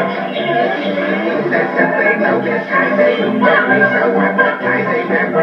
That they know that I say, but we so what I say,